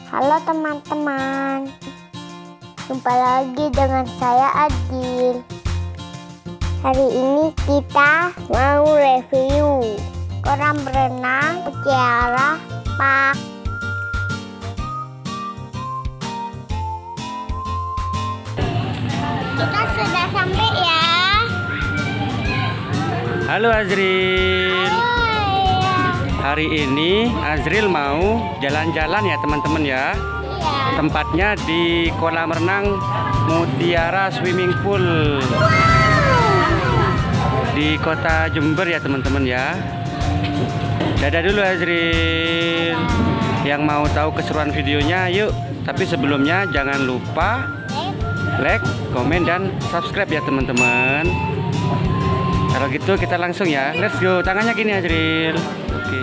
Halo teman-teman, jumpa lagi dengan saya Adil. Hari ini kita mau review kolam renang Mutiara Park. Kita sudah sampai ya. Halo Azril. Hari ini Azril mau jalan-jalan ya teman-teman ya. Iya. Tempatnya di kolam renang Mutiara Swimming Pool di kota Jember ya teman-teman ya. Dadah dulu Azril. Yang mau tahu keseruan videonya yuk. Tapi sebelumnya jangan lupa like, komen, dan subscribe ya teman-teman. Kalau gitu kita langsung ya, let's go. Tangannya gini Azril. Oke.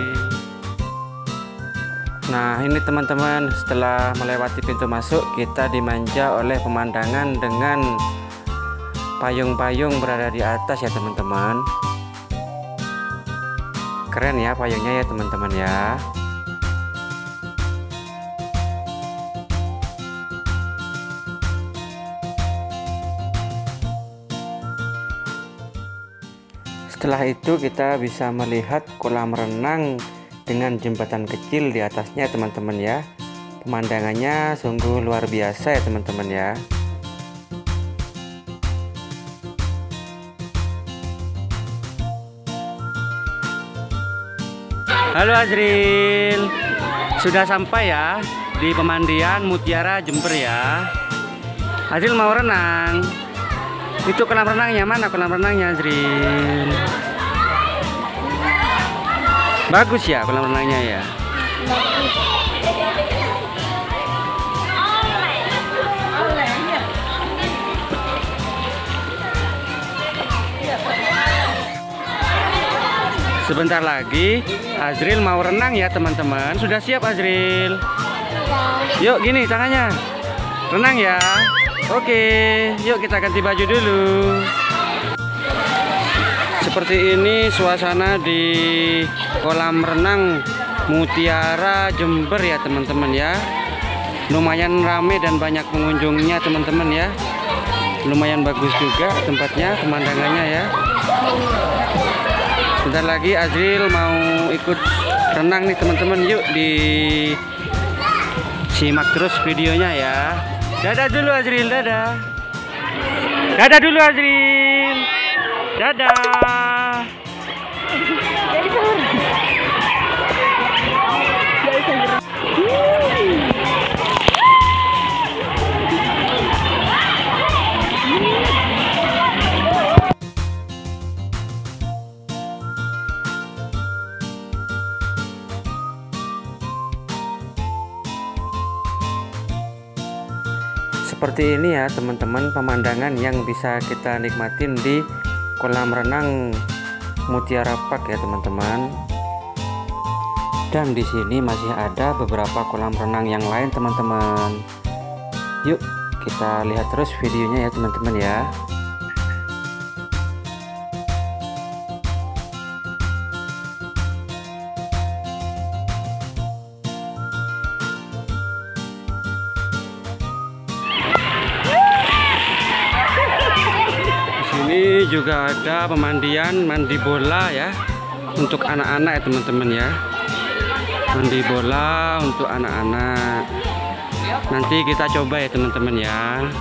Nah ini teman-teman, setelah melewati pintu masuk kita dimanja oleh pemandangan dengan payung-payung berada di atas ya teman-teman. Keren ya payungnya ya teman-teman ya. Setelah itu kita bisa melihat kolam renang dengan jembatan kecil di atasnya teman-teman ya. Pemandangannya sungguh luar biasa ya teman-teman ya. Halo Azril, sudah sampai ya di pemandian Mutiara Jember ya. Azril mau renang. Itu kolam renangnya, mana kolam renangnya Azril? Bagus ya kolam renangnya ya. Sebentar lagi Azril mau renang ya teman-teman. Sudah siap Azril? Yuk gini tangannya. Renang ya. Oke, yuk kita ganti baju dulu. Seperti ini suasana di kolam renang Mutiara Jember ya teman-teman ya. Lumayan ramai dan banyak pengunjungnya teman-teman ya. Lumayan bagus juga tempatnya, pemandangannya ya. Sebentar lagi Azril mau ikut renang nih teman-teman. Yuk simak terus videonya ya. Dadah dulu Azril, dadah. Dadah dulu Azril. Dadah. Seperti ini ya teman-teman pemandangan yang bisa kita nikmatin di kolam renang Mutiara Park ya teman-teman. Dan di sini masih ada beberapa kolam renang yang lain teman-teman. Yuk kita lihat terus videonya ya teman-teman ya. Ini juga ada pemandian mandi bola ya untuk anak-anak ya teman-teman ya. Mandi bola untuk anak-anak. Nanti kita coba ya teman-teman ya.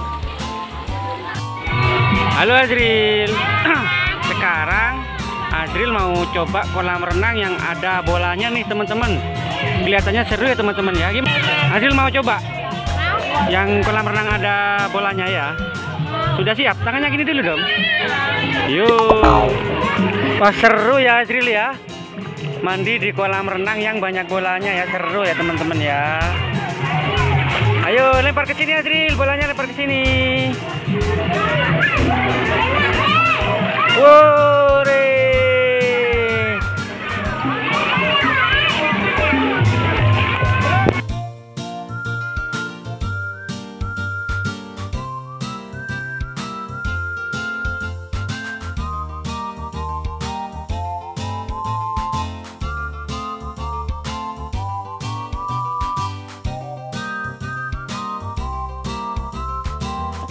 Halo Azril. Sekarang Azril mau coba kolam renang yang ada bolanya nih teman-teman. Kelihatannya seru ya teman-teman ya. Azril mau coba yang kolam renang ada bolanya ya. Sudah siap? Tangannya gini dulu dong. Yuk. Wah seru ya Azril ya. Mandi di kolam renang yang banyak bolanya ya. Seru ya teman-teman ya. Ayo lempar ke sini Azril. Bolanya lempar ke sini. Wore.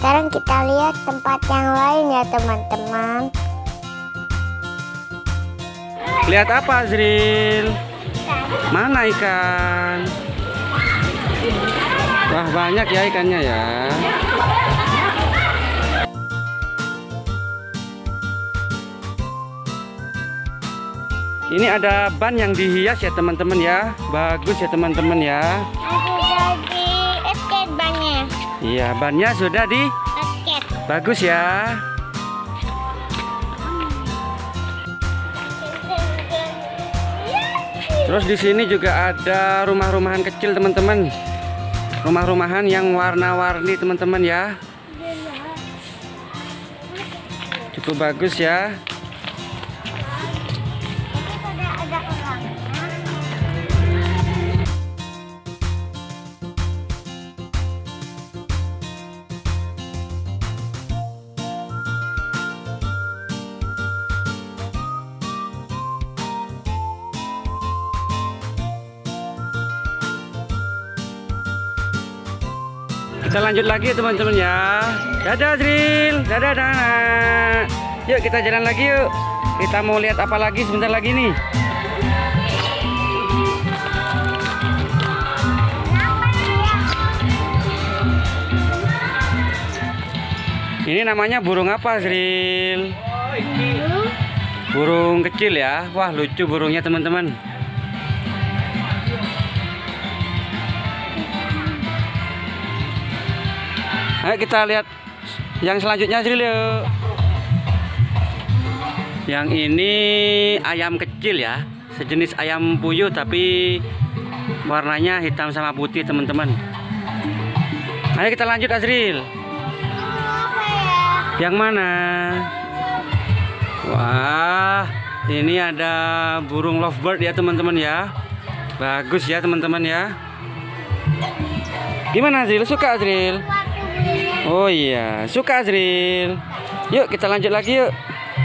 Sekarang kita lihat tempat yang lain ya teman-teman. Lihat apa Azril? Mana ikan? Wah, banyak ya ikannya ya. Ini ada ban yang dihias ya teman-teman ya. Bagus ya teman-teman ya. Sudah di skate bannya. Iya, bannya sudah di Skate. bagus ya. Terus di sini juga ada rumah-rumahan kecil teman-teman. Rumah-rumahan yang warna-warni teman-teman ya. Cukup bagus ya. Ada orangnya. Kita lanjut lagi teman-teman ya. Dadah Azril, dadah anak. Yuk kita jalan lagi yuk. Kita mau lihat apa lagi sebentar lagi nih. Ini namanya burung apa Azril? Burung kecil ya. Wah, lucu burungnya teman-teman. Ayo kita lihat yang selanjutnya Azril yuk. Yang ini ayam kecil ya, sejenis ayam puyuh tapi warnanya hitam sama putih teman-teman. Ayo kita lanjut Azril. Apa ya? Yang mana? Wah, ini ada burung lovebird ya teman-teman ya. Bagus ya teman-teman ya. Gimana Azril? Suka Azril? Oh iya, suka Azril. Yuk kita lanjut lagi yuk.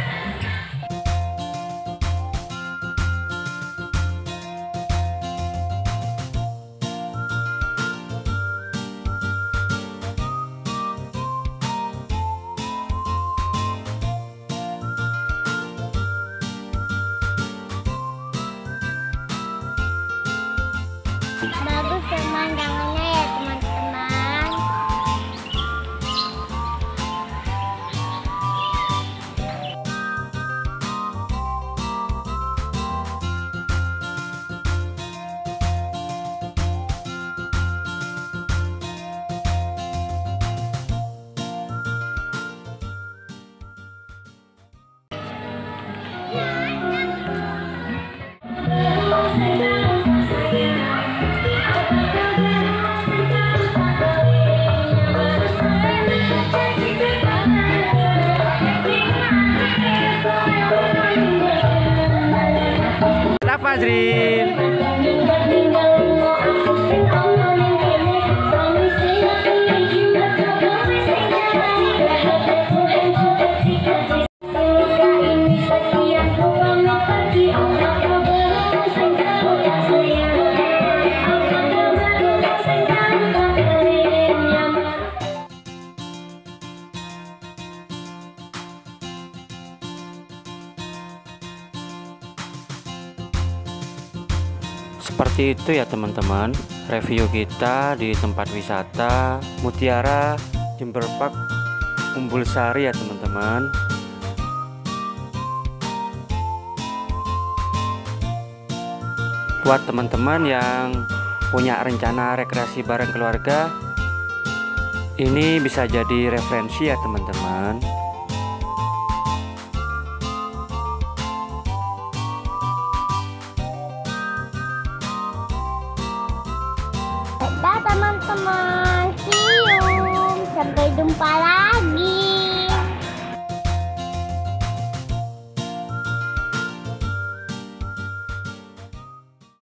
Bagus pemandangannya ya teman-teman. Apa Azril? Seperti itu ya teman-teman, review kita di tempat wisata Mutiara Jember Park Umbul Sari ya teman-teman. Buat teman-teman yang punya rencana rekreasi bareng keluarga, ini bisa jadi referensi ya teman-teman. Dadah teman-teman.